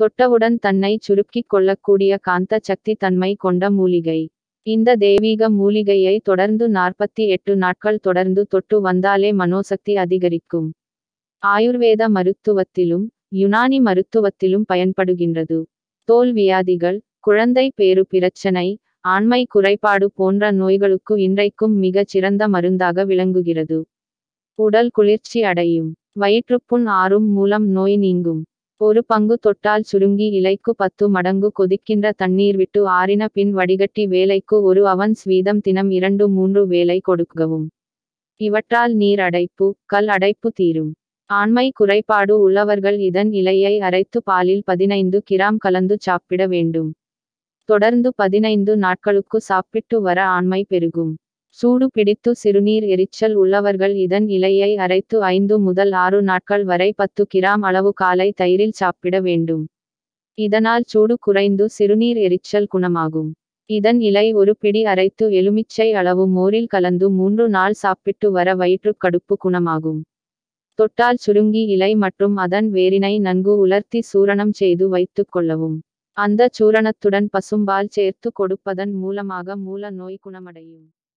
தொட்டவுடன் தன்னை சுருக்கிக் கொள்ளக்கூடிய காந்த சக்தி தன்மை கொண்ட மூலிகை. இந்த தெய்வீக மூலிகையை தொடர்ந்து 48 நாட்கள் தொடர்ந்து தொட்டு வந்தாலே மனோசக்தி அதிகரிக்கும். ஆயுர்வேத மருத்துவத்திலும் யுனானி மருத்துவத்திலும் பயன்படுகின்றது. தோல் வியாதிகள், குழந்தை பேறு பிரச்சனை, ஆண்மை குறைபாடு போன்ற நோய்களுக்கு இன்றைக்கும் மிகச் சிறந்த மருந்தாக விளங்குகிறது. உடல் குளிர்ச்சி அடையும். வயிற்றுப்புண் ஆறும் மூலம் நோய் நீங்கும். ஒரு பங்கு தொட்டால் சுருங்கி இலைக்கு 10 மடங்கு கொதிக்கின்ற தண்ணீர் விட்டு ஆறின பின் வடிகட்டி வேலைக்கு 1 அவுன்ஸ் வீதம் தினம் 2-3 வேளை கொடுக்கவும். இவற்றால் நீர் அடைப்பு, கல் அடைப்பு தீரும். ஆண்மை குறைபாடு உள்ளவர்கள் இதன் இலையை அரைத்து பாலில் 15 கிராம் கலந்து சாப்பிட வேண்டும். தொடர்ந்து 15 நாட்களுக்கு சாப்பிட்டு வர ஆண்மை பெருகும். சூடு பிடித்து சிறுநீர் எரிச்சல் உள்ளவர்கள் இதன் இலையை அரைத்து 5 முதல் 6 நாட்கள் வரை 10 கிராம் அளவு காலை தயிரில் சாப்பிட வேண்டும். இதனால் சூடு குறைந்து சிறுநீர் எரிச்சல் குணமாகும். இதன் இலை ஒரு பிடி அரைத்து எலுமிச்சை அளவு மோரில் கலந்து 3 நாள் சாப்பிட்டு வர வயிற்றுக் கடுப்பு குணமாகும். தொட்டால் சுருங்கி இலை மற்றும் அதன் வேரினை நன்கு உலர்த்தி சூரணம் செய்து வைத்துக் கொள்ளவும். அந்த சூரணத்துடன் பசும்பால் சேர்த்து கொடுப்பதன் மூலமாக மூல நோய் குணமடையும்.